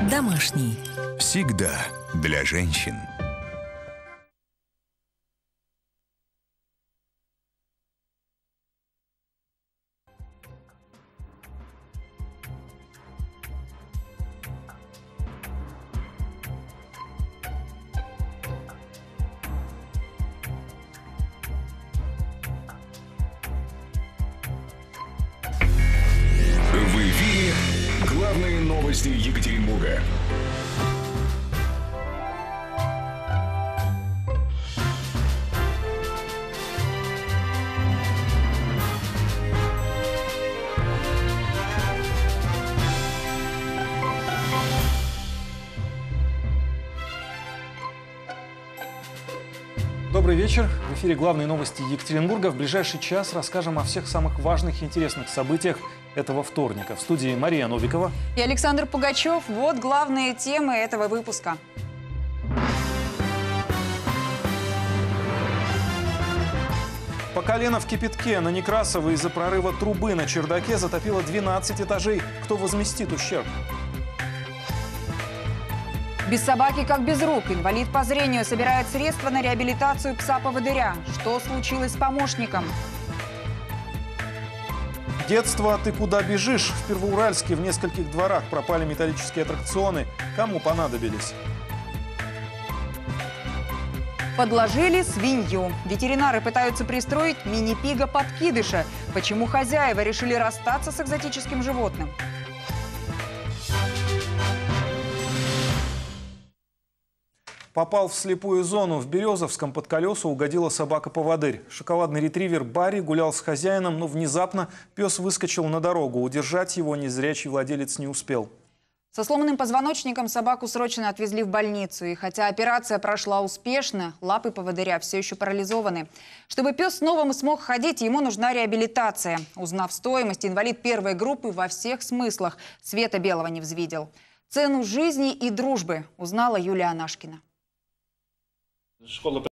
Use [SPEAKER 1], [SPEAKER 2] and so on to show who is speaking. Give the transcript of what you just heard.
[SPEAKER 1] Домашний.
[SPEAKER 2] Всегда для женщин. В эфире главные новости Екатеринбурга.
[SPEAKER 3] Добрый вечер. В эфире главные новости Екатеринбурга. В ближайший час расскажем о всех самых важных и интересных событиях этого вторника. В студии Мария Новикова
[SPEAKER 4] и Александр Пугачев. Вот главные темы этого выпуска.
[SPEAKER 3] По колено в кипятке. На Некрасово из-за прорыва трубы на чердаке затопило 12 этажей. Кто возместит ущерб?
[SPEAKER 4] Без собаки как без рук. Инвалид по зрению собирает средства на реабилитацию пса-поводыря. Что случилось с помощником?
[SPEAKER 3] Детство, ты куда бежишь? В Первоуральске в нескольких дворах пропали металлические аттракционы. Кому понадобились?
[SPEAKER 4] Подложили свинью. Ветеринары пытаются пристроить мини-пига-подкидыша. Почему хозяева решили расстаться с экзотическим животным?
[SPEAKER 3] Попал в слепую зону. В Березовском под колеса угодила собака-поводырь. Шоколадный ретривер Барри гулял с хозяином, но внезапно пес выскочил на дорогу. Удержать его незрячий владелец не успел.
[SPEAKER 4] Со сломанным позвоночником собаку срочно отвезли в больницу. И хотя операция прошла успешно, лапы поводыря все еще парализованы. Чтобы пес снова смог ходить, ему нужна реабилитация. Узнав стоимость, инвалид первой группы во всех смыслах света белого не взвидел. Цену жизни и дружбы узнала Юлия Анашкина.
[SPEAKER 5] Школа